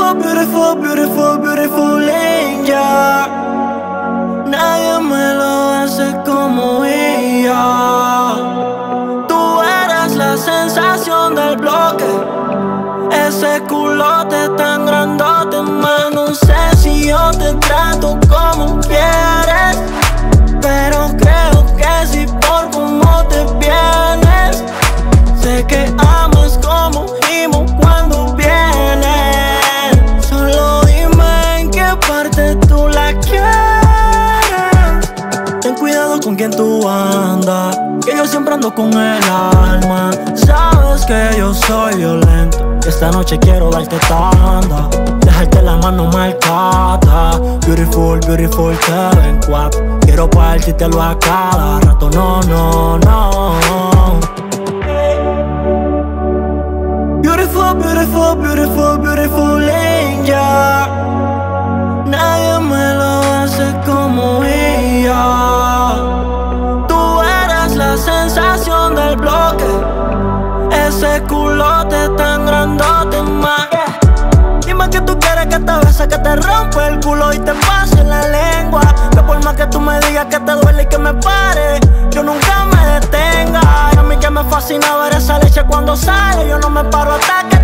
Beautiful, beautiful, beautiful, beautiful angel. Nadie me lo hace como ella. Tú eres la sensación del bloque. Ese culote tan grandote, más no sé si yo te trato como quieres, pero creo que si por cómo te vienes. Sé que amas como gimo cuando vienes. Solo dime en qué parte tú la quieres. Ten cuidado con quien tú andas, que yo siempre ando con el alma. Sabes que yo soy violento, esta noche quiero darte tanda, dejarte la mano marcada. Beautiful, beautiful, te ven cuatro. Quiero partírtelo a cada rato, no, no, no. Beautiful, beautiful, beautiful, beautiful angel. Nadie me lo hace como ella. Tú eres la sensación del bloque. Ese culote tan grandote, más. Dime que tú quieres que te bese, que te rompe el culo y te pase la lengua. Que por más que tú me digas que te duele y que me pare, yo nunca me detenga. Y a mí que me fascina ver esa leche cuando sale. Yo no me paro hasta que